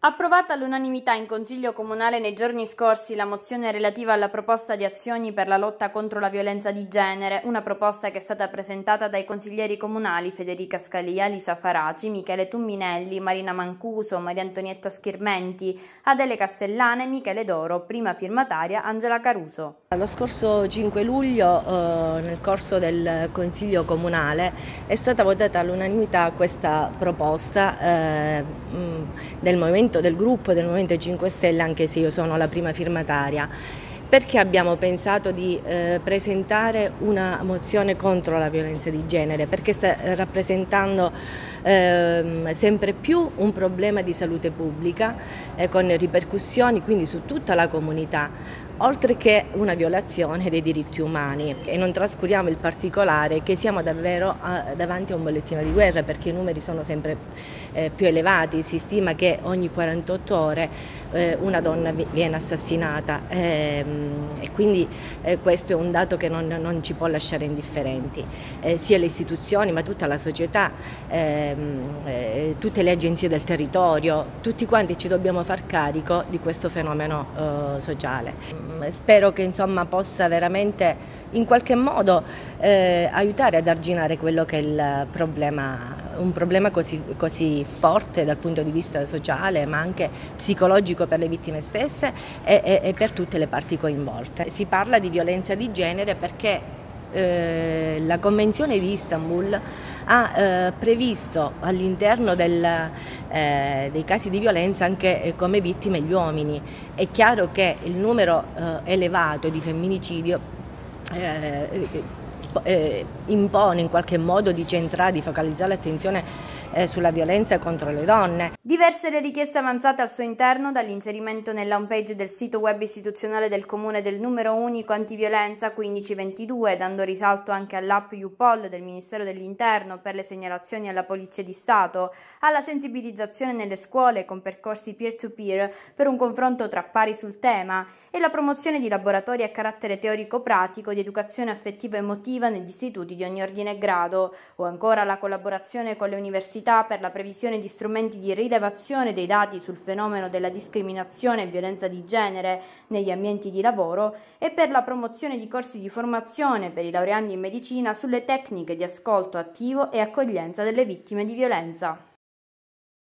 Approvata all'unanimità in Consiglio Comunale nei giorni scorsi la mozione relativa alla proposta di azioni per la lotta contro la violenza di genere, una proposta che è stata presentata dai consiglieri comunali Federica Scalia, Lisa Faraci, Michele Tumminelli, Marina Mancuso, Maria Antonietta Schirmenti, Adele Castellane e Michele Doro, prima firmataria Angela Caruso. Lo scorso 5 luglio, nel corso del Consiglio Comunale, è stata votata all'unanimità questa proposta del gruppo del Movimento 5 Stelle, anche se io sono la prima firmataria. Perché abbiamo pensato di presentare una mozione contro la violenza di genere? Perché sta rappresentando sempre più un problema di salute pubblica con ripercussioni quindi su tutta la comunità, oltre che una violazione dei diritti umani. E non trascuriamo il particolare che siamo davvero davanti a un bollettino di guerra, perché i numeri sono sempre più elevati. Si stima che ogni 48 ore una donna viene assassinata e quindi questo è un dato che non ci può lasciare indifferenti. Sia le istituzioni ma tutta la società, tutte le agenzie del territorio, tutti quanti ci dobbiamo far carico di questo fenomeno sociale. Spero che insomma possa veramente in qualche modo aiutare ad arginare quello che è un problema così forte dal punto di vista sociale ma anche psicologico per le vittime stesse e per tutte le parti coinvolte. Si parla di violenza di genere perché la Convenzione di Istanbul ha previsto all'interno dei casi di violenza anche come vittime gli uomini. È chiaro che il numero elevato di femminicidio impone in qualche modo di centrare, di focalizzare l'attenzione sulla violenza contro le donne. Diverse le richieste avanzate al suo interno, dall'inserimento nella homepage del sito web istituzionale del Comune del numero unico antiviolenza 1522, dando risalto anche all'app YouPol del Ministero dell'Interno per le segnalazioni alla Polizia di Stato, alla sensibilizzazione nelle scuole con percorsi peer-to-peer per un confronto tra pari sul tema e la promozione di laboratori a carattere teorico-pratico di educazione affettiva e emotiva negli istituti di ogni ordine e grado, o ancora la collaborazione con le università per la previsione di strumenti di rilevazione dei dati sul fenomeno della discriminazione e violenza di genere negli ambienti di lavoro e per la promozione di corsi di formazione per i laureandi in medicina sulle tecniche di ascolto attivo e accoglienza delle vittime di violenza.